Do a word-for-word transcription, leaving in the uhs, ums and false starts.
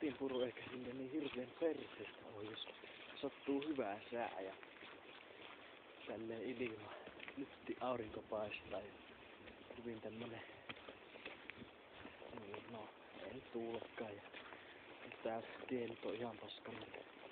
kutinpuru eikä sille niin hirveen perseestä ole, jos sattuu hyvää sää ja tälleen ilma. Nyt aurinko paistaa ja hyvin tämmönen, niin no ei tuulekaan ja tää kieli on ihan paskana.